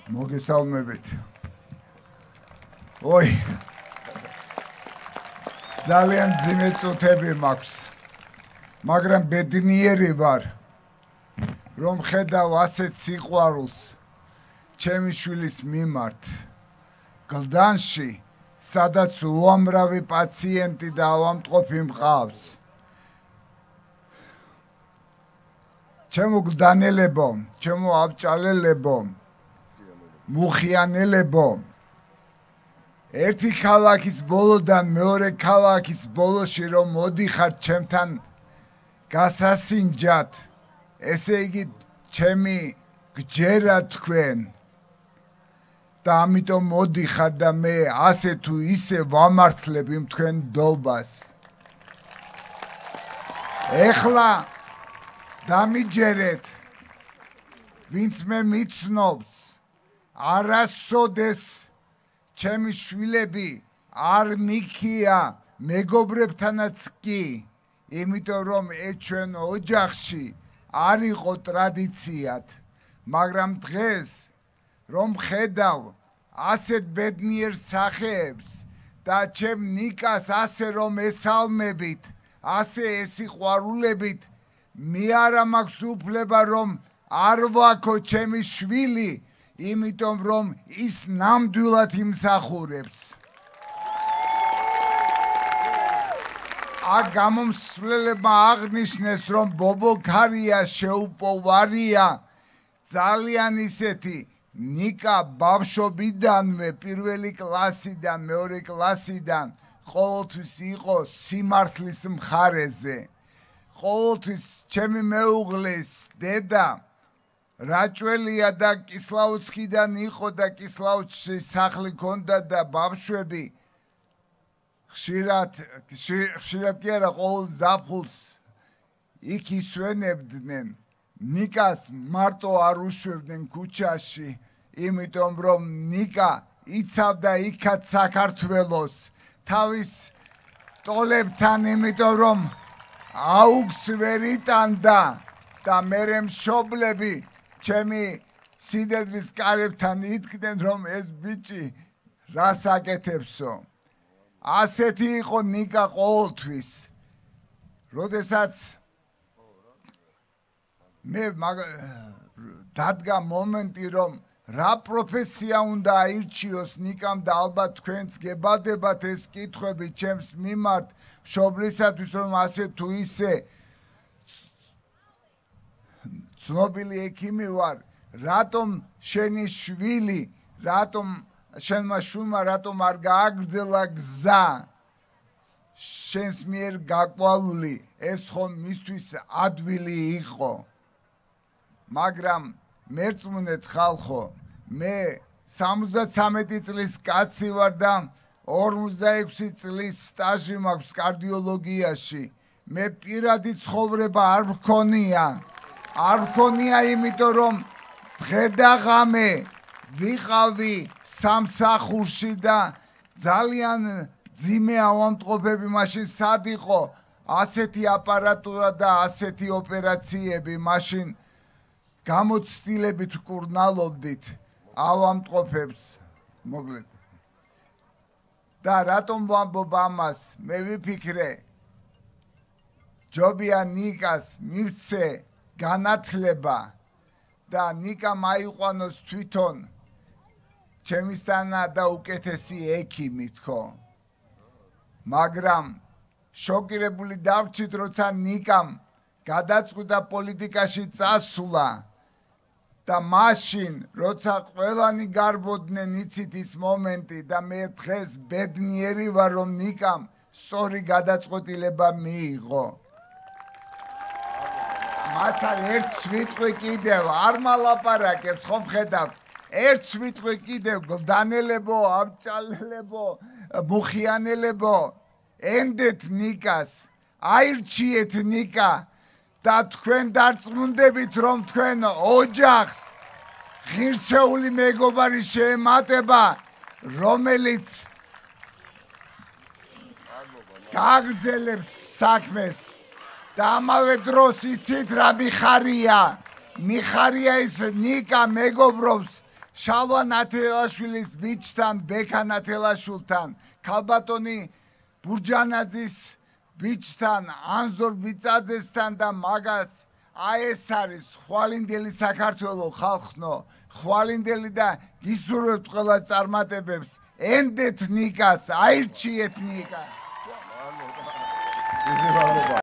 მოგესალმებით. ой, ძალიან ძიმე წუთები მაქვს. მაგრამ ბედნიერი ვარ, რომ ხედავ ასეთ სიყვარულს ჩემი შვილის მიმართ. გლდანში, სადაც უამრავი პაციენტი და ავადმყოფი მყავს. ჩემო გლდანელებო, ჩემო ავჭალელებო, მუხიანელებო, ერთი ქალაქის ბოლოდან მეორე ქალაქის ბოლოში რომ მოდიხართ ჩემთან გასასინჯად, ესე იგი ჩემი გჯერა თქვენ და ამიტომ მოდიხარ და მე ასე თუ ისე ვამართლებ იმ თქვენ დობას. ეხლა დამიჯერეთ, ვინც მე მიცნობს, არასოდეს ჩემი შვილები არ მიქია მეგობრებთანაც კი, იმიტომ რომ ეს ჩვენ ოჯახში არ იყო ტრადიციად, მაგრამ დღეს რომ ხედავ ასეთ ბედნიერ სახეებს და ჩემ ნიკას ასე რომ ესალმებით, ასე ესიყვარულებით, მე არა მაქვს უფლება რომ არ ვაქო ჩემი შვილი, იმიტომ რომ ის ნამდვილად იმსახურებს. აქ გამომსვლელებმა აღნიშნეს, რომ ბობოქარია შეუპოვარია ძალიან ისეთი ნიკა ბავშვობიდანვე პირველი კლასიდან, მეორე კლასიდან ყოველთვის იყო სიმართლის მხარეზე. ყოველთვის ჩემი მეუღლის დედა რაჭველია და კისლაუცკიდან იყო და კისლაუცკში სახლი ჰქონდა და ბავშვები ხშირად კი არა ყოველ ზაფხულს იქ ისვენებდნენ. ნიკას მარტო არ უშვებდნენ ქუჩაში, იმიტომ რომ ნიკა იცავდა იქაც საქართველოს თავის ტოლებთან, იმიტომ რომ აუგს ვერ იტანდა და მერე მშობლები ჩემი სიდედრის კარებთან იდგნენ, რომ ეს ბიჭი რას აკეთებსო. ასეთი იყო ნიკა ყოველთვის. როდესაც მე დადგა მომენტი, რომ რა პროფესია უნდა აირჩიოს ნიკამ და ალბათ თქვენც გებადებათ ეს კითხვები ჩემს მიმართ, მშობლისათვის, რომ ასე თუ ისე ცნობილი ექიმი ვარ, რატომ შენი შვილი, რატომ შენმა შვილმა რატომ არ გააგრძელა გზა შენს მიერ გაყვავილი, ეს ხომ მისთვის ადვილი იყო. მაგრამ მერწმუნეთ ხალხო, მე 73 წლის კაცი ვარ და 46 წლის სტაჟი მაქვს კარდიოლოგიაში. მე პირადი ცხოვრება არ მქონია. არ მქონია, იმიტომ რომ დღე და ღამე ვიყავი სამსახურში და ძალიან ძიმე ავადმყოფები მაშინ სად იყო ასეთი აპარატურა და ასეთი ოპერაციები, მაშინ გამოცდილებით ვკურნალობდით ავადმყოფებს. მოგლედ. და რატომ ვამბობ ამას? მე ვიფიქრე, ჯობია ნიკას მივცე განათლება და ნიკა მაიყვანოს თვითონ ჩემისთანა და უკეთესი ექიმი თქო. მაგრამ შოკირებული დავრჩით, როცა ნიკამ გადაწყვიტა პოლიტიკაში წასვლა და მაშინ, როცა ყველანი გარბოდნენ, იცით ის მომენტი და მე დღეს ბედნიერი ვარ, რომ ნიკამ სწორი გადაწყვეტილება მიიღო. მათთან ერთ სვიტყვი კიდევ არ მალაპარაკებს, ხომ ხედავთ? ერთ სვიტყვი კიდევ, გლდანელებო, ავჭალელებო, მუხიანელებო, ენდეთ ნიკას, აირჩიეთ ნიკა და თქვენ დარწმუნდებით, რომ თქვენ ოჯახს ღირსეული მეგობარი შეემატება, რომელიც გააგრძელებს საქმეს. და ამავე დროს იცით რა მიხარია? მიხარია ის ნიკა მეგობრობს შალვა ნათელაშვილის ბიჭთან, ბექა ნათელაშვილთან, ქალბატონი ბურჯანაძის ბიჭთან, ანზორ ბიწაძესთან და მაგას აი ეს არის ხვალინდელი საქართველო ხალხნო, ხვალინდელი და გისურვებთ ყველა წარმატებებს, ენდეთ ნიკას, აირჩიეთ ნიკას.